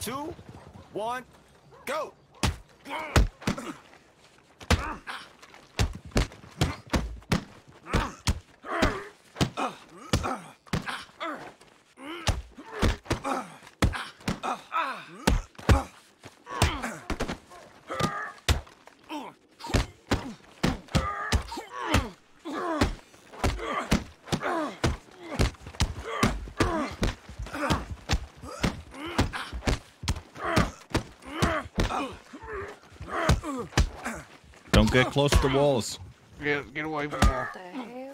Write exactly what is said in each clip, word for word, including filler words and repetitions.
two, one, go! Don't get close to the walls. Get, get away from the wall. What the hell?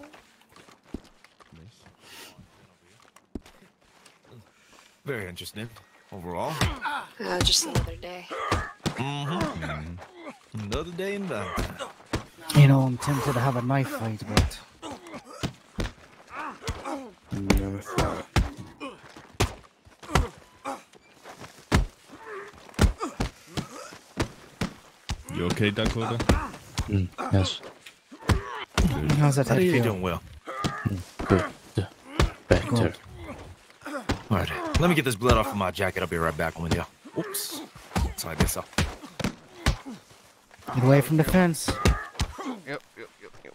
Very interesting, overall. Uh, just another day. Mm-hmm. Mm-hmm. Another day in downtown. You know, I'm tempted to have a knife fight, but... Never thought. You okay, Dakota? Mm, yes. How's that How are head you feel? doing, Will? Good. Better. Good. All right, let me get this blood off of my jacket. I'll be right back with you. Oops. So I guess I'll... Get away from the fence. Yep, yep, yep, yep.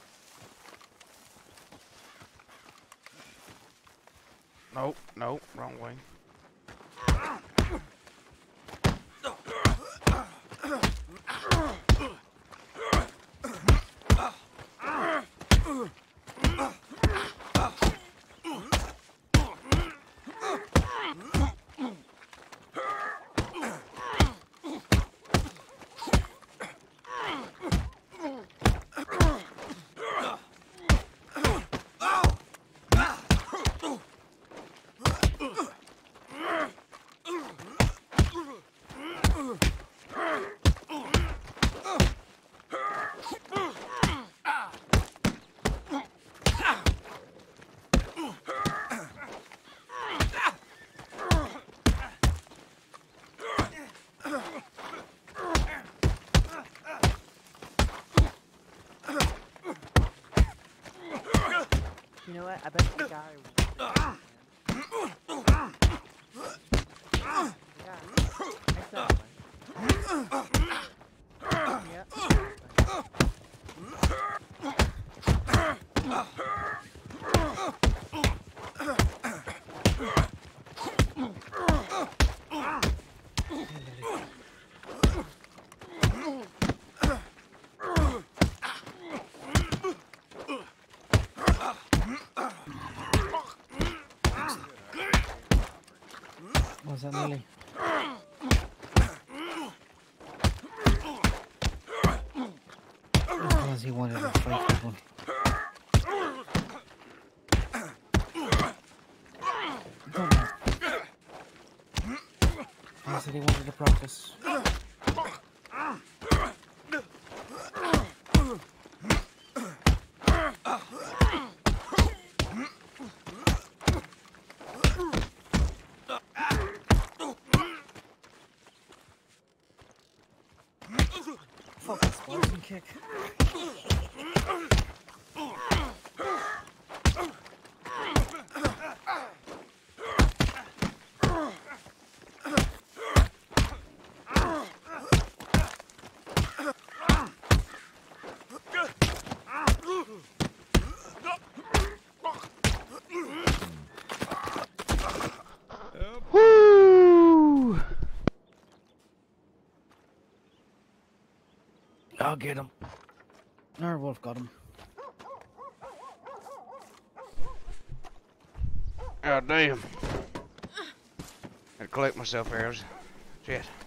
Nope, nope, wrong way. You know what? I bet the guy. Yeah, exactly. Was that Nelly? Because he wanted to fight people. Don't know. He said he wanted to practice. Fucking Spartan kick. Woo! I'll get him. Our wolf got him. God damn. Gotta collect myself, arrows. Shit.